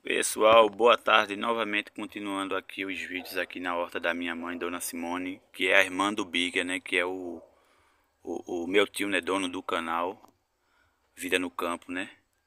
Pessoal, boa tarde. Novamente continuando aqui os vídeos aqui na horta da minha mãe, Dona Simone, que é a irmã do Bigger, né? Que é o meu tio, né? Dono do canal Vida no Campo, né?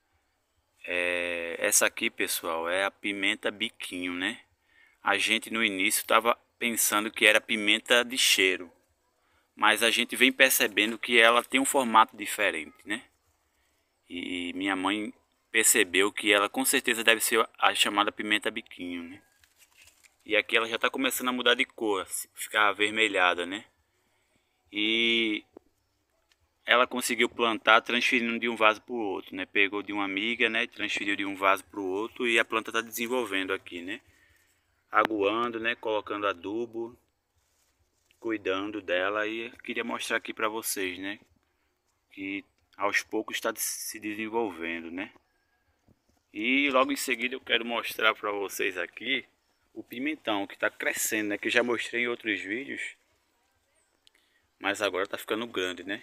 Essa aqui, pessoal, é a pimenta biquinho, né? A gente no início estava pensando que era pimenta de cheiro, mas a gente vem percebendo que ela tem um formato diferente, né? E minha mãe percebeu que ela com certeza deve ser a chamada pimenta biquinho, né? E aqui ela já está começando a mudar de cor, ficar avermelhada, né? E ela conseguiu plantar transferindo de um vaso para o outro, né? Pegou de uma amiga, né? Transferiu de um vaso para o outro e a planta está desenvolvendo aqui, né? Aguando, né? Colocando adubo, cuidando dela, e queria mostrar aqui para vocês, né? Que aos poucos está se desenvolvendo, né? E logo em seguida eu quero mostrar para vocês aqui o pimentão que está crescendo, né? Que eu já mostrei em outros vídeos, mas agora está ficando grande, né?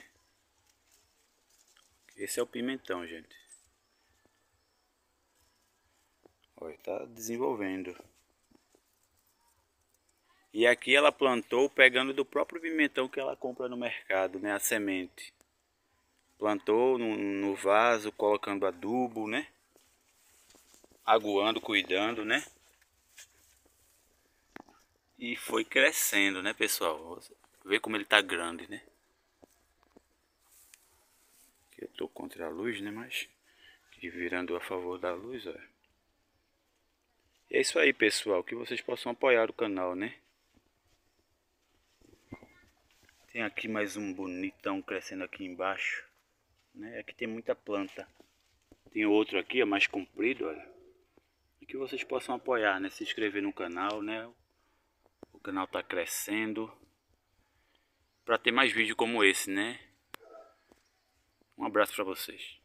Esse é o pimentão, gente. Olha, está desenvolvendo. E aqui ela plantou pegando do próprio pimentão que ela compra no mercado, né? A semente. Plantou no vaso, colocando adubo, né? Aguando, cuidando, né? E foi crescendo, né, pessoal? Vê como ele tá grande, né? Aqui eu tô contra a luz, né? Mas aqui virando a favor da luz, ó. E é isso aí, pessoal. Que vocês possam apoiar o canal, né? Tem aqui mais um bonitão crescendo aqui embaixo, né? Aqui tem muita planta. Tem outro aqui, ó, mais comprido, olha. E que vocês possam apoiar, né? Se inscrever no canal, né? O canal tá crescendo para ter mais vídeos como esse, né? Um abraço para vocês.